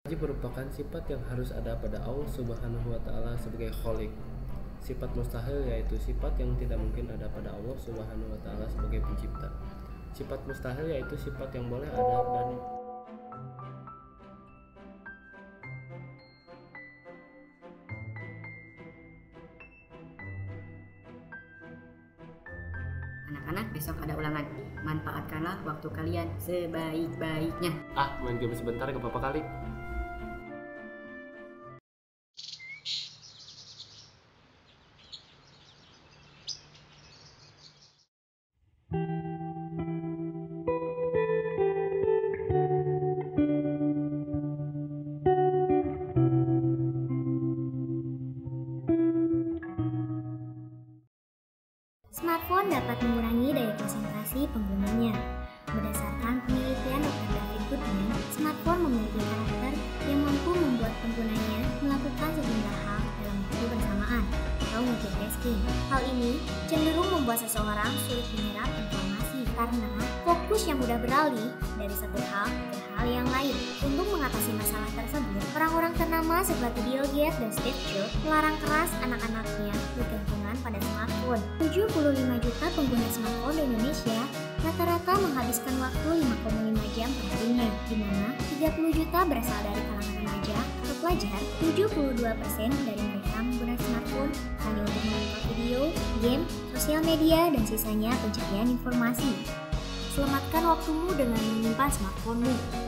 Haji merupakan sifat yang harus ada pada Allah Subhanahu wa Ta'ala sebagai Khalik. Sifat mustahil yaitu sifat yang tidak mungkin ada pada Allah Subhanahu wa Ta'ala sebagai pencipta. Sifat mustahil yaitu sifat yang boleh ada dan Anak-anak, besok ada ulangan. Manfaatkanlah waktu kalian sebaik-baiknya. main game sebentar gak apa-apa kali. Smartphone dapat mengurangi daya konsentrasi penggunanya. Berdasarkan penelitian Dr. David Goodman, smartphone memiliki karakter yang mampu membuat penggunanya melakukan sejumlah hal dalam waktu bersamaan atau multitasking. Hal ini cenderung membuat seseorang sulit menyerap informasi karena fokus yang mudah beralih dari satu hal ke hal yang lain. Untuk mengatasi masalah tersebut, orang-orang ternama seperti Bill Gates dan Steve Jobs melarang keras anak-anaknya bergantungan pada smartphone. 75 juta pengguna smartphone di Indonesia rata-rata menghabiskan waktu 5,5 jam per harinya, di mana 30 juta berasal dari kalangan remaja atau pelajar. 72% dari mereka menggunakan smartphone hanya untuk menonton video, game, sosial media, dan sisanya pencarian informasi. Selamatkan waktumu dengan menyimpan smartphone-mu.